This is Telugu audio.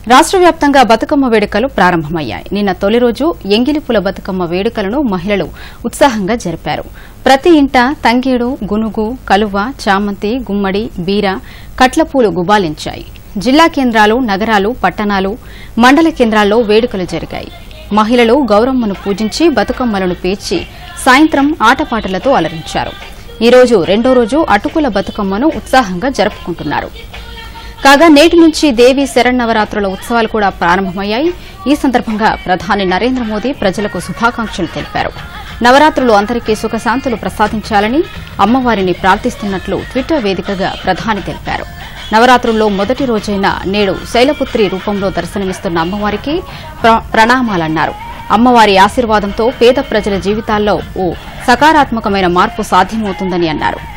రాష్ట్ర వ్యాప్తంగా బతుకమ్మ వేడుకలు ప్రారంభమయ్యాయి. నిన్న తొలి రోజు ఎంగిలిపుల బతుకమ్మ వేడుకలను మహిళలు ఉత్సాహంగా జరిపారు. ప్రతి ఇంట తంగేడు, గునుగు, కలువ, చామంతి, గుమ్మడి, బీర, కట్లపూలు గుబాలించాయి. జిల్లా కేంద్రాలు, నగరాలు, పట్టణాలు, మండల కేంద్రాల్లో వేడుకలు జరిగాయి. మహిళలు గౌరమ్మను పూజించి బతుకమ్మలను పేర్చి సాయంత్రం ఆటపాటలతో అలరించారు. ఈ రోజు రెండో రోజు అటుకుల బతుకమ్మను ఉత్సాహంగా జరుపుకుంటున్నారు. కాగా నేటి నుంచి దేవి శరన్నవరాత్రుల ఉత్సవాలు కూడా ప్రారంభమయ్యాయి. ఈ సందర్భంగా ప్రధాని నరేంద్ర మోదీ ప్రజలకు శుభాకాంక్షలు తెలిపారు. నవరాత్రులు అందరికీ సుఖశాంతులు ప్రసాదించాలని అమ్మవారిని ప్రార్థిస్తున్నట్లు ట్విట్టర్ వేదికగా ప్రధాని తెలిపారు. నవరాత్రుల్లో మొదటి రోజైన నేడు శైలపుత్రి రూపంలో దర్శనమిస్తున్న అమ్మవారికి ప్రణామాలన్నారు. అమ్మవారి ఆశీర్వాదంతో పేద ప్రజల జీవితాల్లో ఓ సకారాత్మకమైన మార్పు సాధ్యమవుతుందని అన్నారు.